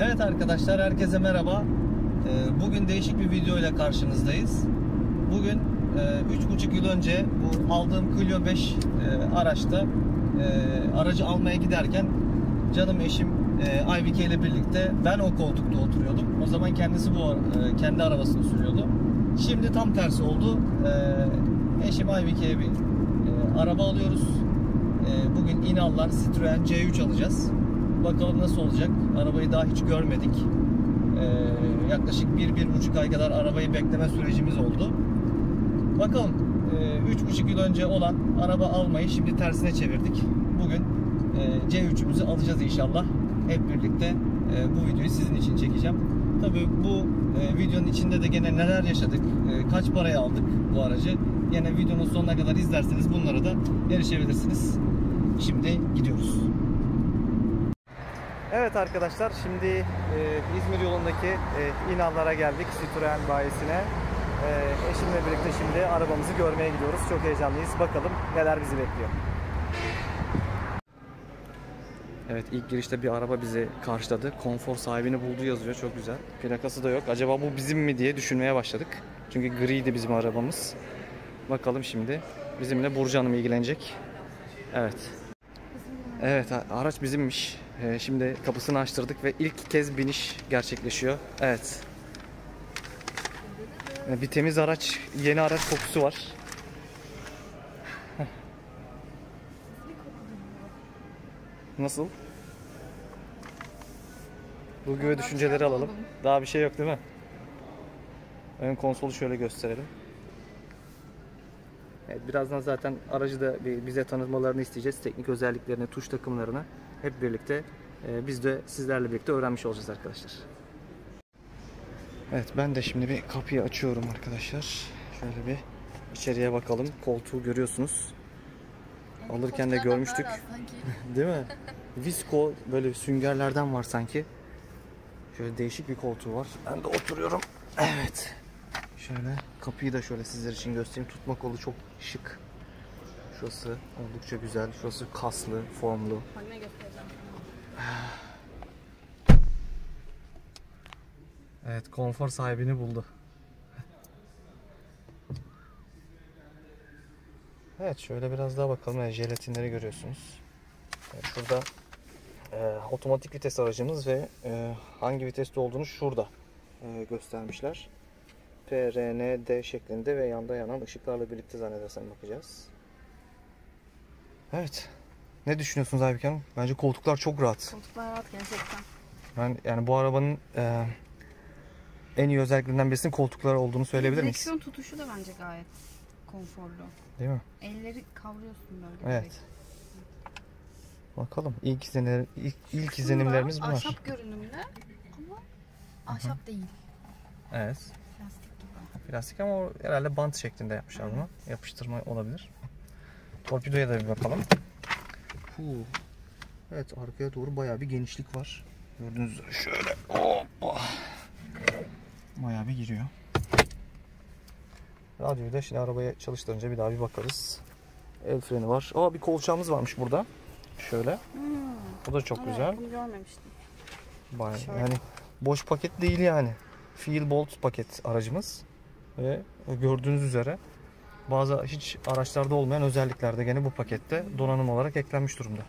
Evet arkadaşlar, herkese merhaba. Bugün değişik bir video ile karşınızdayız. Bugün 3,5 yıl önce bu aldığım Clio 5 araçta aracı almaya giderken canım eşim Aybike ile birlikte ben o koltukta oturuyordum. O zaman kendisi kendi arabasını sürüyordu. Şimdi tam tersi oldu. Eşim Aybike'ye bir araba alıyoruz. Bugün İnallar Citroen C3 alacağız. Bakalım nasıl olacak. Arabayı daha hiç görmedik. Yaklaşık 1-1,5 ay kadar arabayı bekleme sürecimiz oldu. Bakalım 3,5 yıl önce olan araba almayı şimdi tersine çevirdik. Bugün C3'ümüzü alacağız inşallah. Hep birlikte bu videoyu sizin için çekeceğim. Tabii bu videonun içinde de gene neler yaşadık, kaç paraya aldık bu aracı. Yine videonun sonuna kadar izlerseniz bunlara da erişebilirsiniz. Şimdi gidiyoruz. Evet arkadaşlar, şimdi İzmir yolundaki İnallar'a geldik, Citroen bayisine. Eşimle birlikte şimdi arabamızı görmeye gidiyoruz. Çok heyecanlıyız. Bakalım neler bizi bekliyor. Evet, ilk girişte bir araba bizi karşıladı. Konfor sahibini buldu yazıyor. Çok güzel. Plakası da yok. Acaba bu bizim mi diye düşünmeye başladık. Çünkü griydi bizim arabamız. Bakalım şimdi. Bizimle Burcu Hanım ilgilenecek. Evet. Evet, araç bizimmiş. Şimdi kapısını açtırdık ve ilk kez biniş gerçekleşiyor. Evet. Bir temiz araç, yeni araç kokusu var. Nasıl? Duygu ve düşünceleri alalım. Daha bir şey yok değil mi? Ön konsolu şöyle gösterelim. Evet, birazdan zaten aracı da bize tanıtmalarını isteyeceğiz. Teknik özelliklerini, tuş takımlarını hep birlikte biz de sizlerle birlikte öğrenmiş olacağız arkadaşlar. Evet, ben de şimdi bir kapıyı açıyorum arkadaşlar. Şöyle bir içeriye bakalım. Koltuğu görüyorsunuz. Alırken de görmüştük. Değil mi? Visko böyle süngerlerden var sanki. Şöyle değişik bir koltuğu var. Ben de oturuyorum. Evet. Şöyle kapıyı da şöyle sizler için göstereyim. Tutma kolu çok şık. Şurası oldukça güzel. Şurası kaslı, formlu. Evet, konfor sahibini buldu. Evet, şöyle biraz daha bakalım. Yani jelatinleri görüyorsunuz. Yani şurada otomatik vites aracımız ve hangi viteste olduğunu şurada göstermişler. P, R, N, D şeklinde ve yanda yanan ışıklarla birlikte zannedersem bakacağız. Evet. Ne düşünüyorsunuz Aybike Hanım? Bence koltuklar çok rahat. Koltuklar rahat gerçekten. Yani bu arabanın en iyi özelliklerinden birisinin koltuklar olduğunu söyleyebilir miyiz? Direksiyon tutuşu da bence gayet konforlu. Değil mi? Elleri kavruyorsun böyle. Evet. Bakalım. İlk izlenimlerimiz bunlar. Ahşap görünümlü ama ahşap değil. Evet. Plastik gibi. Plastik ama o herhalde bant şeklinde yapmışlar bunu. Yapıştırma olabilir. Torpidoya da bir bakalım. Evet, arkaya doğru bayağı bir genişlik var. Gördüğünüz üzere şöyle. Hoppa. Bayağı bir giriyor. Radyoyu da şimdi arabaya çalıştırınca bir daha bir bakarız. El freni var. Bir kolçağımız varmış burada. Şöyle. Bu da çok güzel. Bunu görmemiştim. Bayağı, yani boş paket değil yani. Feel Bolt paket aracımız. Ve gördüğünüz üzere bazı hiç araçlarda olmayan özellikler de gene bu pakette donanım olarak eklenmiş durumda.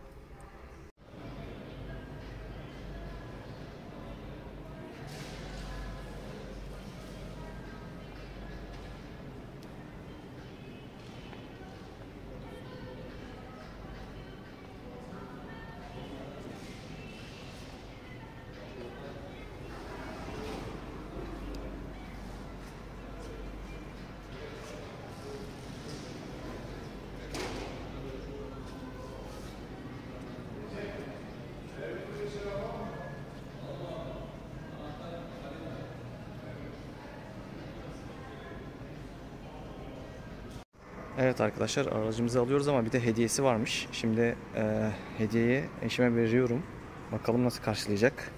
Evet arkadaşlar, aracımızı alıyoruz ama bir de hediyesi varmış. Şimdi hediyeyi eşime veriyorum. Bakalım nasıl karşılayacak.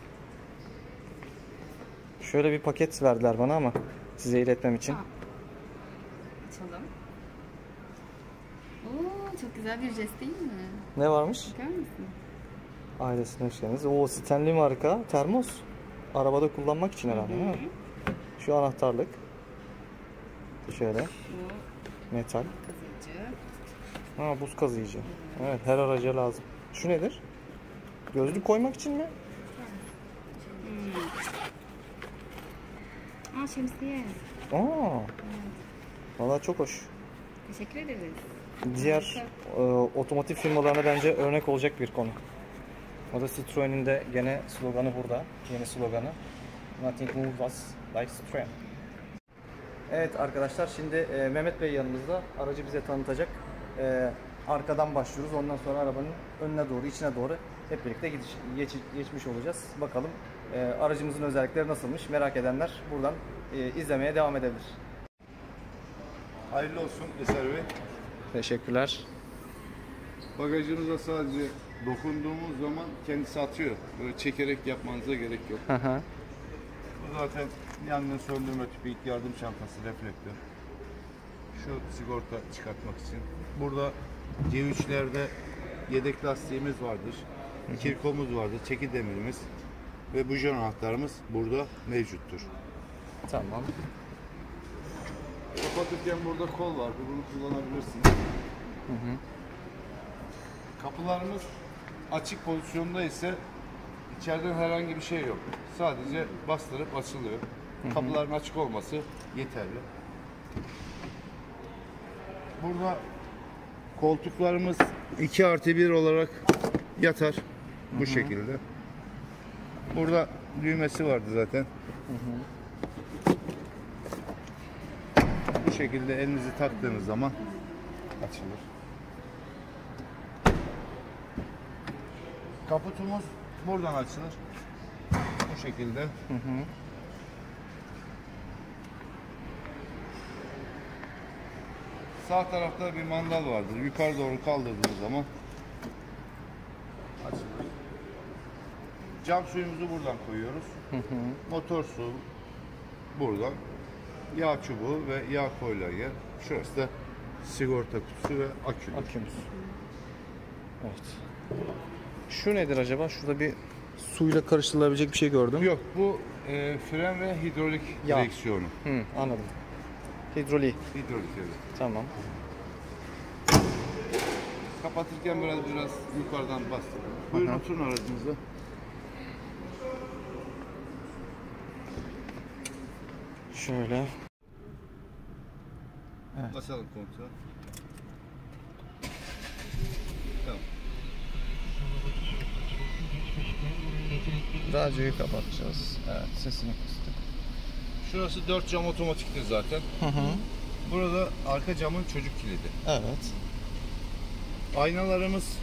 Şöyle bir paket verdiler bana ama size iletmem için. Açalım. Oo, çok güzel bir jest değil mi? Ne varmış? Bakar mısın? Ailesine hoş geldiniz. Oo, Stanley marka termos. Arabada kullanmak için herhalde, değil mi? Şu anahtarlık. Şöyle. Metal. Kazıcı. Ha, buz kazıyıcı. Evet, her araca lazım. Şu nedir? Gözlük koymak için mi? Aa, şemsiye. Aa. Vallahi çok hoş. Teşekkür ederiz. Diğer otomotiv firmalarına bence örnek olacak bir konu. O da Citroen'in de gene sloganı burada. Yeni sloganı. Nothing moves us like Citroen. Evet arkadaşlar, şimdi Mehmet Bey yanımızda. Aracı bize tanıtacak. Arkadan başlıyoruz. Ondan sonra arabanın önüne doğru, içine doğru hep birlikte geçmiş olacağız. Bakalım aracımızın özellikleri nasılmış, merak edenler buradan izlemeye devam edebilir. Hayırlı olsun Eser Bey. Teşekkürler. Bagajınıza sadece dokunduğumuz zaman kendisi atıyor. Böyle çekerek yapmanıza gerek yok. Bu zaten yangın söndürme tüpü, ilk yardım çantası, reflektör. Şu sigorta çıkartmak için. Burada C3'lerde yedek lastiğimiz vardır. Kirkomuz vardır, çeki demirimiz ve bujon anahtarımız burada mevcuttur. Tamam. Kapatırken burada kol var, bunu kullanabilirsiniz. Kapılarımız açık pozisyonda ise içeriden herhangi bir şey yok. Sadece bastırıp açılıyor. Kapıların açık olması yeterli. Burada koltuklarımız 2+1 olarak yatar. Bu şekilde. Burada düğmesi vardı zaten. Bu şekilde elinizi taktığınız zaman açılır. Kaputumuz buradan açılır. Bu şekilde. Sağ tarafta bir mandal vardır. Yukarı doğru kaldırdığınız zaman açılır. Cam suyumuzu buradan koyuyoruz. Motor su buradan. Yağ çubuğu ve yağ koyulan yer. Şurası da sigorta kutusu ve akü. Akümüz. Evet. Şu nedir acaba? Şurada bir suyla karıştırılabilecek bir şey gördüm. Yok, bu fren ve hidrolik direksiyonu. Anladım. Hidrolik. Hidrolik, evet. Tamam. Kapatırken biraz yukarıdan bastırın. Buyurun oturun aracınıza. Şöyle. Evet. Basalım kontrol. Tamam. Radyoyu kapatacağız. Evet, sesini kıstık. Şurası 4 cam otomatiktir zaten. Burada arka camın çocuk kilidi. Evet. Aynalarımız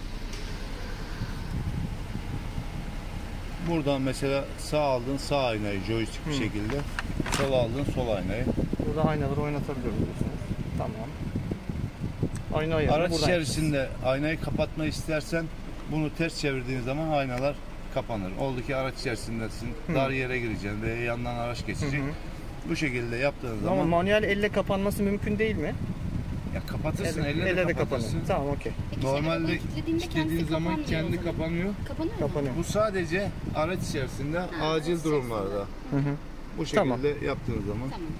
buradan mesela sağ aldın sağ aynayı joystick bir şekilde, sol aldın sol aynayı. Burada aynaları oynatabiliyoruz diyorsunuz. Tamam. Ayna ayarını Araç buradan içerisinde aynayı kapatma istersen bunu ters çevirdiğin zaman aynalar kapanır. Oldu ki araç içerisindesin, dar yere gireceksin veya yandan araç geçecek. Bu şekilde yaptığın zaman... Ama manuel elle kapanması mümkün değil mi? Ya kapatırsın, elle de kapatırsın. Tamam, okey. Normalde istediğin zaman kendi kapanıyor. Kapanıyor mu? Bu sadece araç içerisinde acil durumlarda. Bu şekilde yaptığınız zaman. Tamam.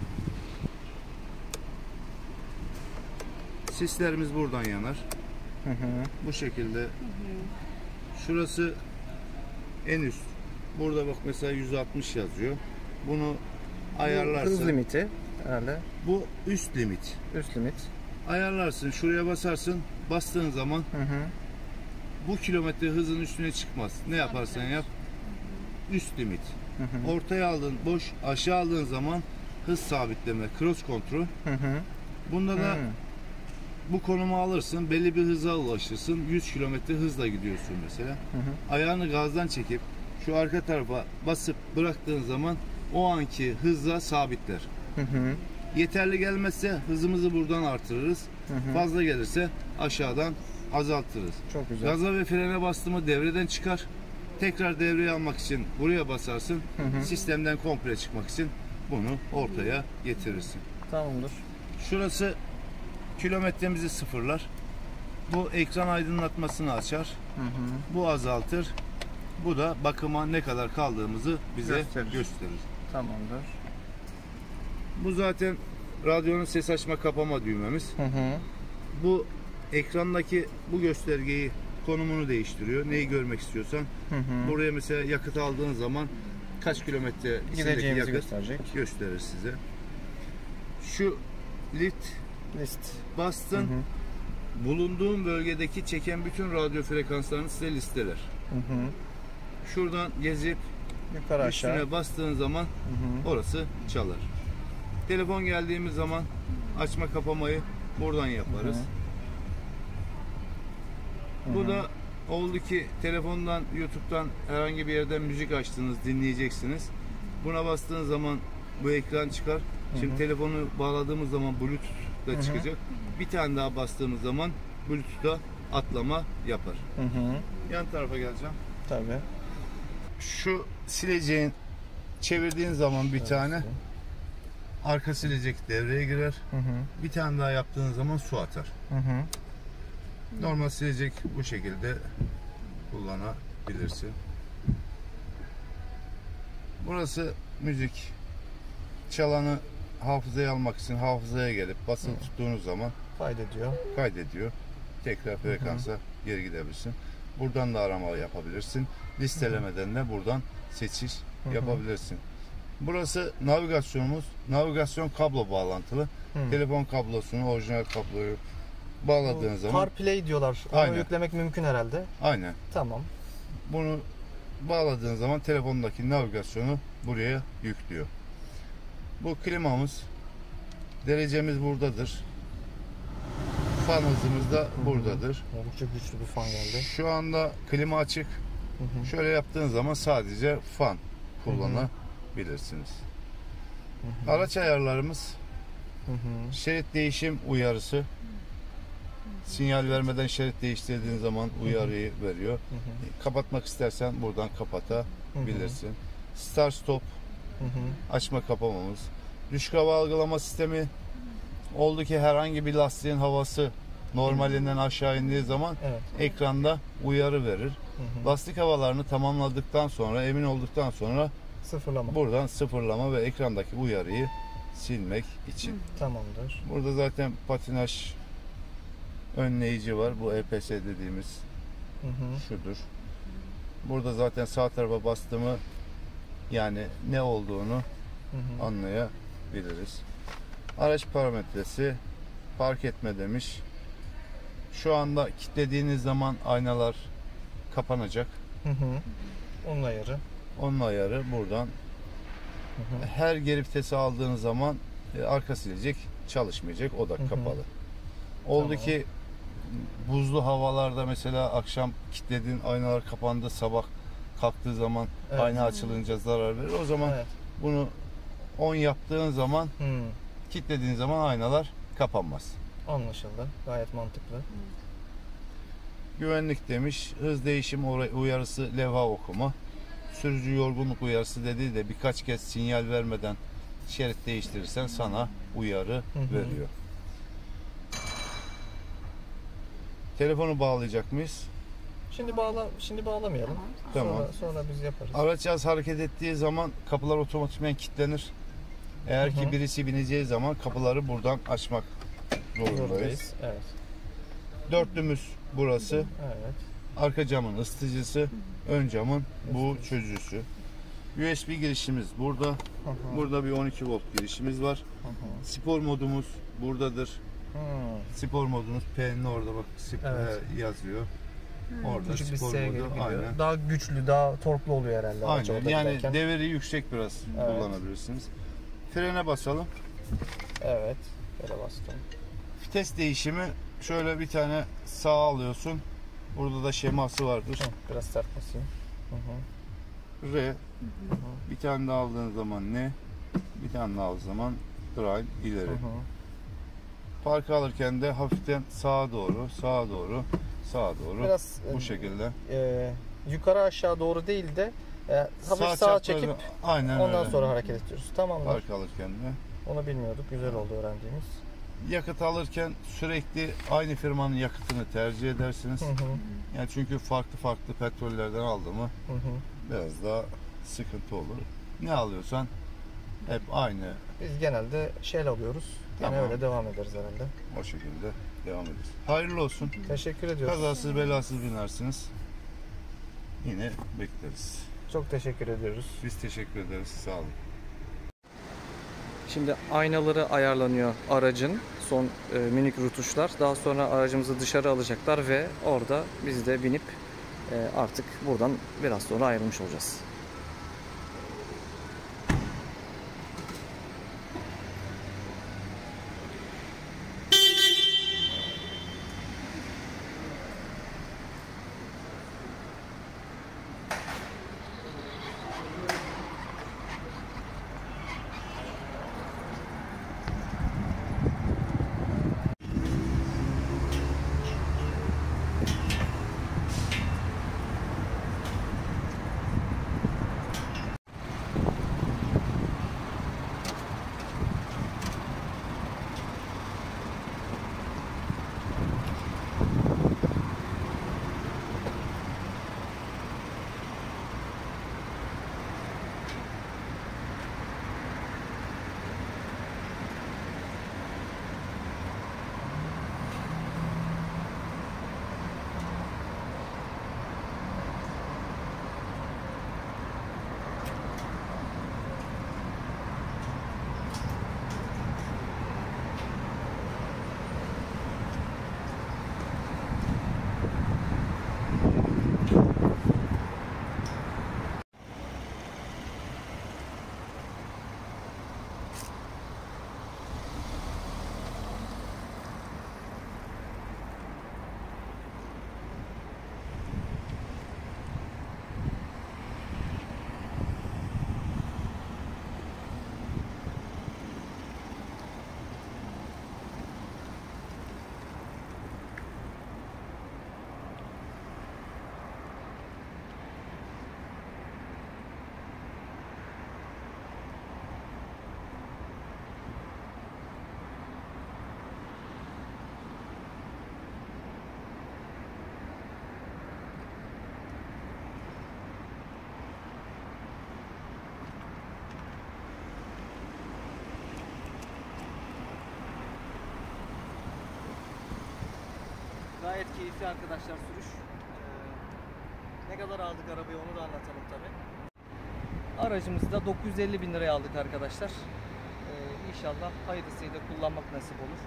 Sislerimiz buradan yanar. Bu şekilde. Şurası en üst. Burada bak mesela 160 yazıyor. Bunu ayarlarsın. Hız limiti herhalde. Bu üst limit. Üst limit. Ayarlarsın. Şuraya basarsın. Bastığın zaman bu kilometre hızın üstüne çıkmaz. Ne yaparsan yap. Üst limit. Ortaya aldın, boş aşağı aldığın zaman hız sabitleme, cross kontrol. Bunda da bu konumu alırsın, belli bir hıza ulaşırsın. 100 kilometre hızla gidiyorsun mesela. Ayağını gazdan çekip şu arka tarafa basıp bıraktığın zaman o anki hızla sabitler. Yeterli gelmezse hızımızı buradan artırırız. Fazla gelirse aşağıdan azaltırız. Çok güzel. Gaza ve frene bastığımı devreden çıkar. Tekrar devreye almak için buraya basarsın. Sistemden komple çıkmak için bunu ortaya getirirsin. Tamamdır. Şurası kilometremizi sıfırlar. Bu ekran aydınlatmasını açar. Bu azaltır. Bu da bakıma ne kadar kaldığımızı bize gösterir. Tamamdır. Bu zaten radyonun ses açma kapama düğmemiz. Bu ekrandaki bu göstergeyi konumunu değiştiriyor. Neyi görmek istiyorsan. Buraya mesela yakıt aldığın zaman kaç kilometre gideceğimizi yakıt gösterir size. Şu list bastın. Bulunduğun bölgedeki çeken bütün radyo frekanslarını size listeler. Şuradan gezip yukarı aşağı üstüne bastığın zaman orası çalar. Telefon geldiğimiz zaman açma kapamayı buradan yaparız. Bu da oldu ki telefondan, YouTube'dan herhangi bir yerden müzik açtınız, dinleyeceksiniz. Buna bastığın zaman bu ekran çıkar. Şimdi telefonu bağladığımız zaman Bluetooth'da çıkacak. Bir tane daha bastığımız zaman Bluetooth'da atlama yapar. Yan tarafa geleceğim. Tabii. Şu sileceğin çevirdiğin zaman bir tane arka silecek devreye girer. Bir tane daha yaptığın zaman su atar. Normal silecek bu şekilde kullanabilirsin. Burası müzik. Çalanı hafızaya almak için hafızaya gelip basılı tuttuğunuz zaman kaydediyor. Tekrar frekansa geri gidebilirsin. Buradan da arama yapabilirsin. Listelemeden de buradan seçiş yapabilirsin. Burası navigasyonumuz. Navigasyon kablo bağlantılı. Telefon kablosunu, orijinal kabloyu bağladığın zaman CarPlay diyorlar. Onu yüklemek mümkün herhalde. Aynen. Tamam. Bunu bağladığın zaman telefondaki navigasyonu buraya yüklüyor. Bu klimamız. Derecemiz buradadır. Fan hızımız da buradadır. Oldukça güçlü bir fan geldi. Şu anda klima açık. Şöyle yaptığın zaman sadece fan kullanabilirsiniz. Araç ayarlarımız. Şerit değişim uyarısı. Sinyal vermeden şerit değiştirdiğin zaman uyarıyı veriyor. Kapatmak istersen buradan kapatabilirsin. Start stop açma kapamamız. Düşük hava algılama sistemi. Oldu ki herhangi bir lastiğin havası normalinden aşağı indiği zaman ekranda uyarı verir. Lastik havalarını tamamladıktan sonra, emin olduktan sonra buradan sıfırlama ve ekrandaki uyarıyı silmek için. Tamamdır. Burada zaten patinaj önleyici var. Bu EPS dediğimiz şudur. Burada zaten sağ tarafa bastığımı yani ne olduğunu anlayabiliriz. Araç parametresi, park etme demiş. Şu anda kilitlediğiniz zaman aynalar kapanacak. Onun ayarı buradan. Her geri vitesi aldığınız zaman arka silecek çalışmayacak. O da kapalı. Oldu ki buzlu havalarda mesela akşam kilitlediğin aynalar kapandı, sabah kalktığı zaman ayna açılınca zarar verir. O zaman bunu 10 yaptığın zaman kilitlediğin zaman aynalar kapanmaz. Anlaşıldı. Gayet mantıklı. Güvenlik demiş. Hız değişim uyarısı, levha okuma. Sürücü yorgunluk uyarısı dediği de birkaç kez sinyal vermeden şerit değiştirirsen sana uyarı veriyor. Telefonu bağlayacak mıyız? Şimdi bağlamayalım. Tamam. Sonra biz yaparız. Araç az hareket ettiği zaman kapılar otomatikman kilitlenir. Eğer ki birisi bineceği zaman kapıları buradan açmak zorundayız. Evet. Dörtlümüz burası. Evet. Arka camın ısıtıcısı, ön camın bu çözücüsü. USB girişimiz burada. Burada bir 12 volt girişimiz var. Spor modumuz buradadır. Spor modumuz P'nin orada bak yazıyor. Orada küçük bir spor S modu. Aynen. Daha güçlü, daha torklu oluyor herhalde. Aynen. Yani deviri yüksek biraz kullanabilirsiniz. Frene basalım. Evet. Böyle bastım. Vites değişimi şöyle bir tane sağa alıyorsun. Burada da şeması vardır. Biraz sert basayım. R. Bir tane daha aldığın zaman ne? Bir tane daha aldığın zaman drive ileri. Park alırken de hafiften sağa doğru, sağa doğru, sağa doğru. Biraz bu şekilde. Yukarı aşağı doğru değil de hafif sağa çekip ondan sonra hareket ediyoruz. Tamam. Park alırken de. Onu bilmiyorduk. Güzel oldu öğrendiğimiz. Yakıt alırken sürekli aynı firmanın yakıtını tercih edersiniz. Yani çünkü farklı petrollerden aldı mı biraz daha sıkıntı olur. Ne alıyorsan hep aynı. Biz genelde Shell alıyoruz. Yine Tamam. öyle devam ederiz herhalde. O şekilde devam ederiz. Hayırlı olsun. Teşekkür ediyoruz. Kazasız belasız binersiniz. Yine bekleriz. Çok teşekkür ediyoruz. Biz teşekkür ederiz. Sağ olun. Şimdi aynaları ayarlanıyor aracın. Son minik rutuşlar. Daha sonra aracımızı dışarı alacaklar ve orada biz de binip artık buradan biraz sonra ayrılmış olacağız. Gayet keyifli arkadaşlar sürüş. Ne kadar aldık arabayı onu da anlatalım tabi. Aracımızı da 950 bin liraya aldık arkadaşlar. İnşallah hayırlısıyla kullanmak nasip olur.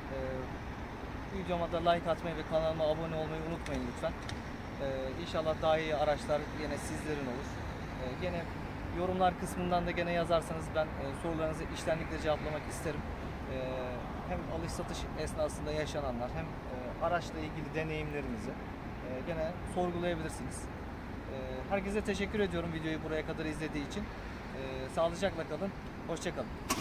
Videoma da like atmayı ve kanalıma abone olmayı unutmayın lütfen. İnşallah daha iyi araçlar yine sizlerin olur. Gene yorumlar kısmından da gene yazarsanız ben sorularınızı içtenlikle cevaplamak isterim. Hem alış satış esnasında yaşananlar hem araçla ilgili deneyimlerinizi gene sorgulayabilirsiniz. Herkese teşekkür ediyorum videoyu buraya kadar izlediği için. Sağlıcakla kalın, hoşça kalın.